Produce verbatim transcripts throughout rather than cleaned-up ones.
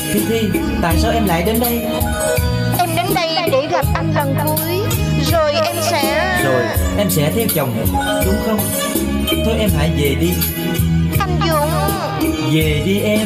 Thi Thi, tại sao em lại đến đây? Em đến đây để gặp anh lần cuối, rồi em sẽ... Rồi em sẽ theo chồng, đúng không? Thôi em hãy về đi. Anh Dũng. Về đi em.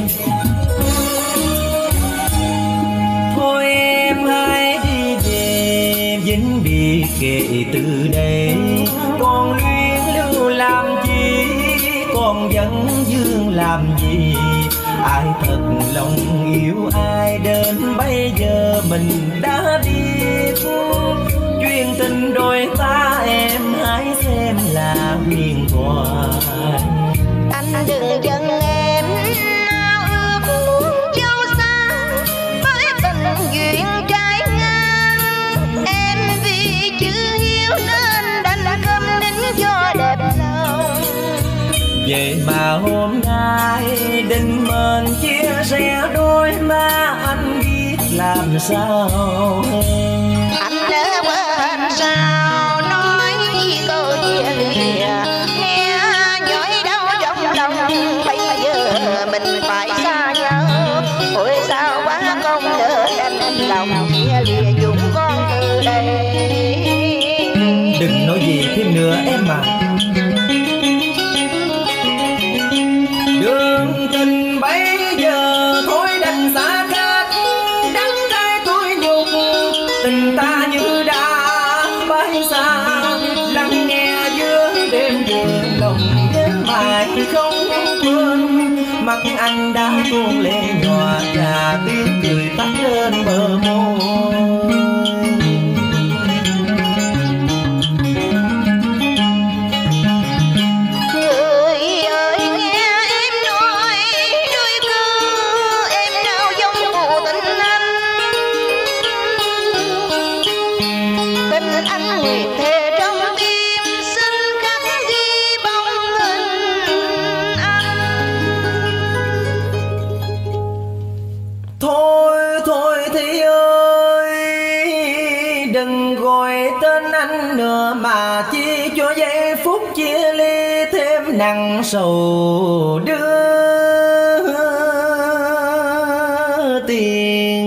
Thôi em hãy đi về, vĩnh biệt kể từ đây. Còn luyến lưu làm chi, còn vẫn dương làm gì? Ai thật lòng yêu ai đến bây giờ mình đã biết. Chuyện tình đôi ta em hãy xem là huyền thoại. Anh đừng giận em, ao ước muốn châu xa với tình duyên trái ngang. Em vì chưa yêu nên đành câm nín cho đẹp lòng. Vậy mà hôm nay định mệnh chia sẻ đôi má, anh biết làm sao. Anh đã quên sao nói câu chia lìa, nghe nhói đau trong lòng. Bây giờ mình phải xa nhau, ôi sao quá không đỡ đành lòng chia lìa Dũng con từ đây. Đừng nói gì thêm nữa em mà. Đường tình bây giờ thôi đành xa cách, đắng cay tôi nhục tình ta như đã bay xa. Lắng nghe giữa đêm giờ lòng nhớ mãi không quên, mắt anh đã tuôn lên nhòa và tiếng cười tắt lên bờ môi. Mà chi cho giây phút chia ly thêm nặng sầu đưa tiền.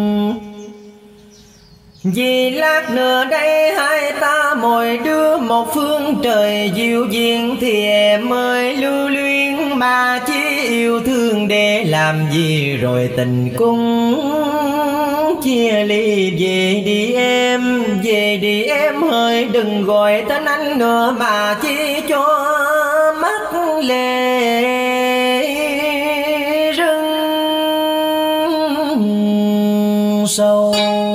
Vì lát nữa đây hai ta mỗi đứa một phương trời dịu dàng, thì em ơi lưu luyến mà chi yêu thương để làm gì, rồi tình cung chia ly. Về đi em, về đi em ơi, đừng gọi tên anh nữa mà chi cho mắt lệ rưng sâu.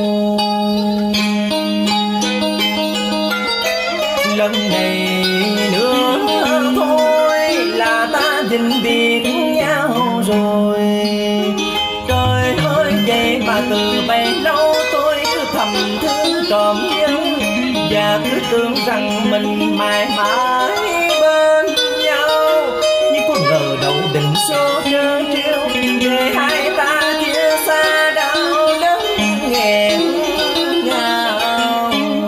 Lần này nữa thôi là ta vĩnh biệt nhau rồi. Trời ơi vậy mà từ bấy lâu tôi cứ thầm thương trộm nhớ, và cứ tưởng rằng mình mãi mãi bên nhau. Nhưng có ngờ đâu định số trơ trêu, để hai ta chia xa đau đớn nghẹn ngào.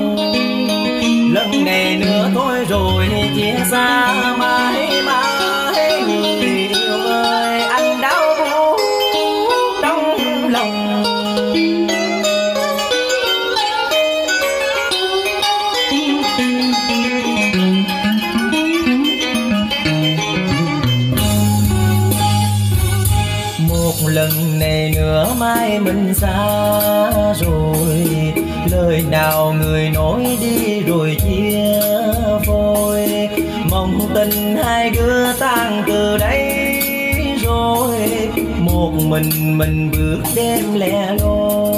Lần này nữa thôi rồi chia xa mãi mãi, người yêu ơi anh đau buồn trong lòng. Lần này nữa mai mình xa rồi, lời nào người nói đi rồi chia phôi. Mong tình hai đứa tan từ đây rồi, một mình mình bước đêm lẻ loi.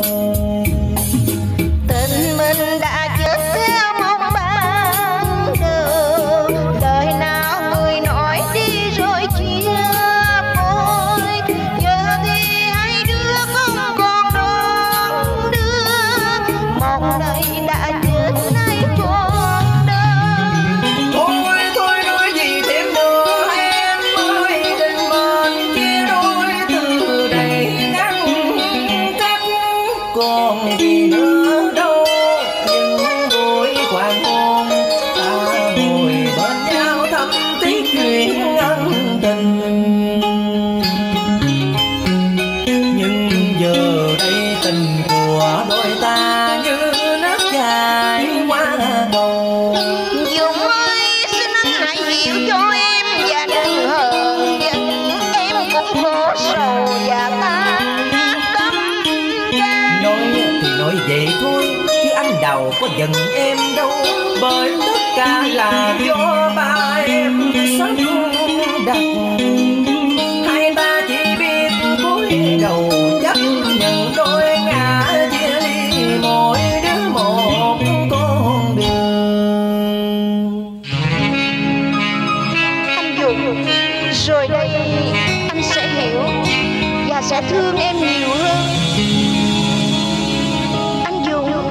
Tình mình đã chết theo mong ban đầu, đời nào người nói đi rồi chia phôi. Giờ thì hai đứa không còn đón đưa, một đời đã chết nay trọn đời. Thôi thôi nói gì thêm nữa em ơi, đừng mòn chia đôi từ đây ngăn cách. Còn gì nữa đâu những buổi hoàng hôn, ta ngồi bên nhau thắm thiết chuyện ân tình. Nhưng tình của đôi ta như nước chảy qua cầu. Dũng ơi xin anh hãy hiểu cho em và đừng hờn giận, em cũng khổ sầu và ta căm gan. Nói thì nói vậy thôi chứ anh đâu có giận em đâu, bởi tất cả là do ba em sắp đặt. Hai ta chỉ biết cúi đầu chấp nhận đôi ngã chia ly, mỗi đứa một con đường. Anh Dũng, rồi đây anh sẽ hiểu và sẽ thương em nhiều hơn. Anh Dũng,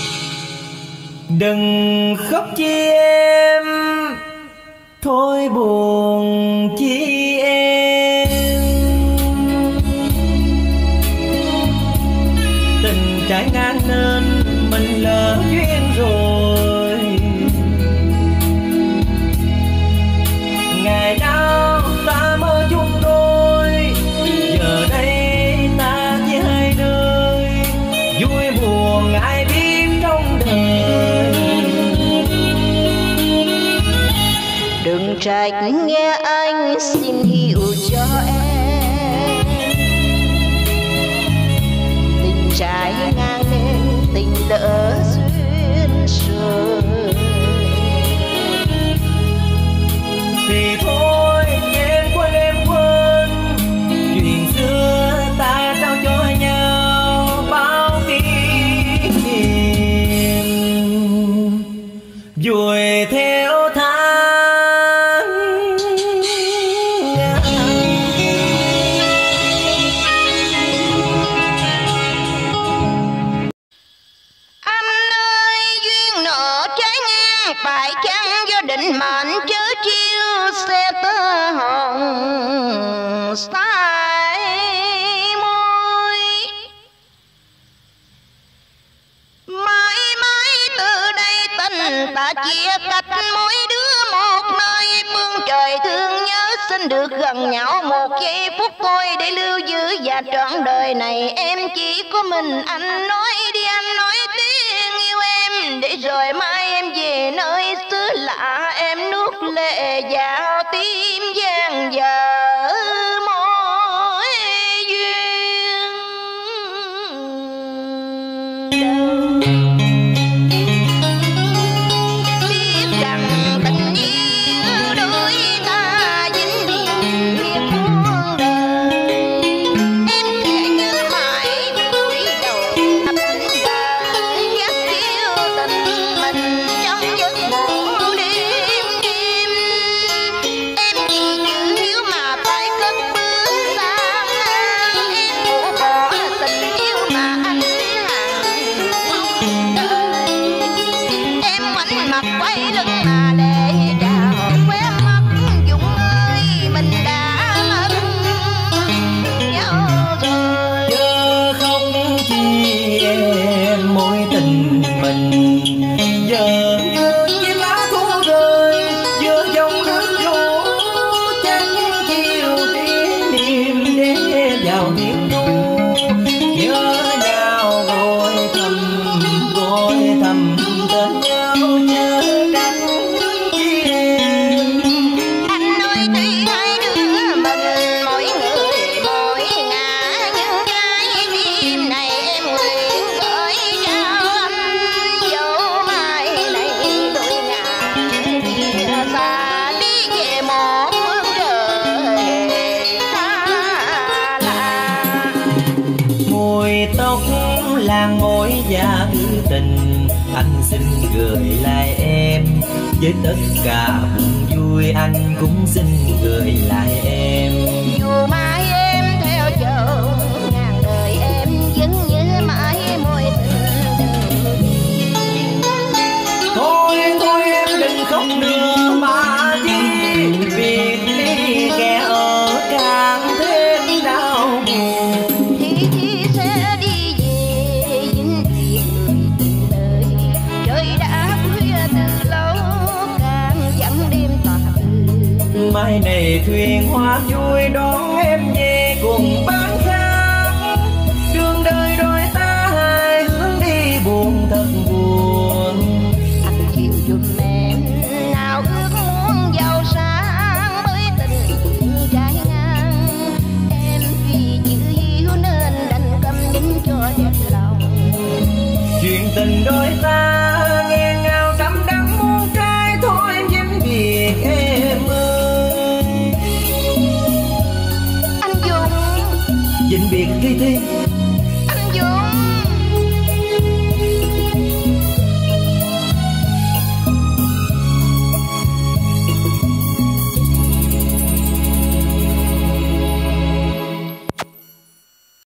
đừng khóc chi em, thôi buồn chi em. Tình trái ngang nên mình lỡ duyên rồi. Ngày nào ta mơ chung đôi, giờ đây ta chỉ hai nơi. Vui buồn ai biết trong đời. đừng trách nghe anh xin hiểu cho em. Tình trái ngang nên tình lỡ duyên rồi. Thì thôi em quên em quên chuyện xưa ta trao cho nhau bao kỷ niệm, vùi theo tháng ngày. Anh ơi duyên nợ trái ngang phải chăng do định mệnh chớ chiêu xe tơ hồng sai môi. Mãi mãi từ đây tình ta chia cách, mỗi đứa một nơi phương trời thương nhớ. Xin được gần nhau một giây phút thôi để lưu giữ, và trọn đời này em chỉ có mình anh. Nói đi anh nói tiếng yêu em, để rồi mai em về nơi xứ lạ. Em nuốt lệ vào tim gian dở mối duyên đầu. Biết rằng tình yêu đôi ta vĩnh viễn biết muôn đời. Em sẽ nhớ mãi cúi đầu thấp đời, giác yêu tình mình trong giấc ngủ đêm đêm. Em vì chữ hiếu mà phải cất bước xa ngang, em phủ bỏ tình yêu mà anh hàng đời. Em ngoảnh mặt quay lưng mà lệ trào khóe mắt. Dũng ơi mình đã mất nhau rồi. Chớ khóc chi em, mối tình mình giờ như chiếc lá thu rơi giữa dòng nước lũ. Chắc chiều kỷ niệm để vào tiếng thu, nhớ nhau gọi thầm gọi thầm tên nhau chớ trách chi em. Anh nói tuy hai đứa mình mỗi người mỗi ngã, nhưng trái tim này em nguyện gửi trao anh. Dẫu mai này đôi ngả chia xa, đi về một phương trời xa lạ. Mùi tóc làng môi và thư tình, anh xin gửi lại em. Với tất cả buồn vui anh cũng xin gửi lại em. Dù mai em theo chồng ngàn đời, em vẫn nhớ mãi mối tình đầu tiên. Thôi thôi em đừng khóc nữa mà chi, biệt ly kẻ ở càng thêm đau buồn. Thì chi sẽ đi về vĩnh biệt người tình đời. Trời đã khuya từ lâu càng vắng đêm tỏa từ. Mai này thuyền hoa vui đón em về cùng bán khác, đường đời đôi ta tình đôi ta nghe ngào đắm đắng muôn trái thôi vĩnh biệt em ơi. Anh Dũng. Vĩnh biệt Thi Thi.